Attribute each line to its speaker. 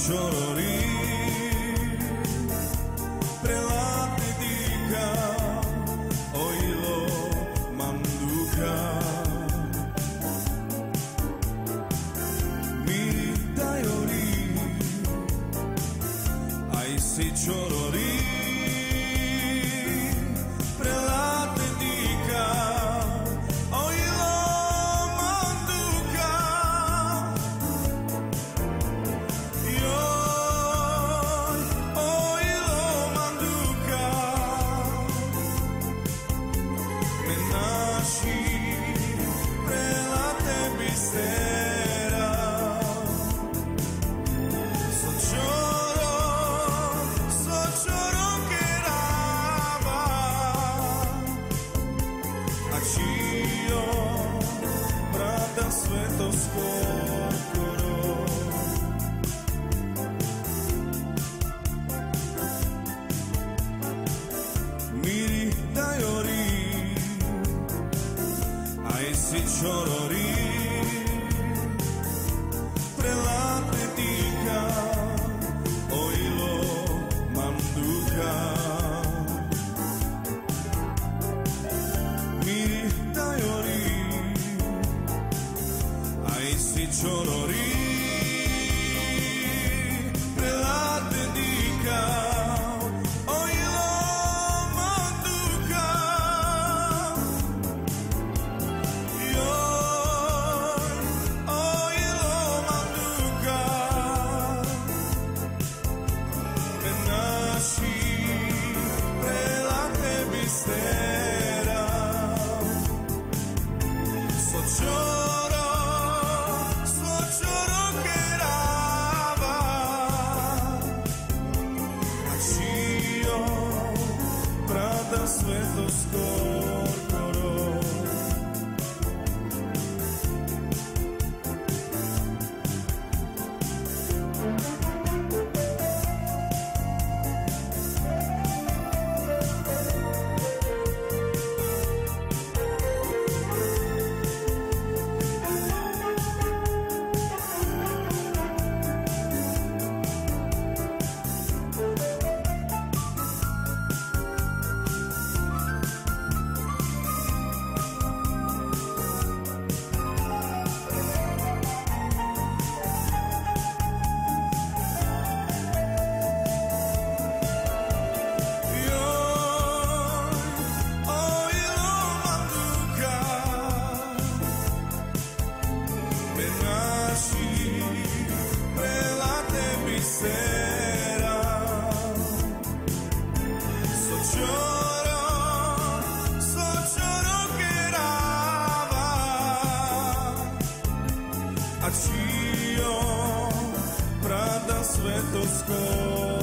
Speaker 1: chorori prelate dika oilo manduka miri dayori ai si chorori prelate dika oilo manduka Svetos kokoro miri dayori ai si chorori prelate dika oilo manduka miri dayori ai si chorori prelate dika oilo manduka oilo manduka menashi prelate mistera Svetos kokoro sera so choro che rava a cio prada svetos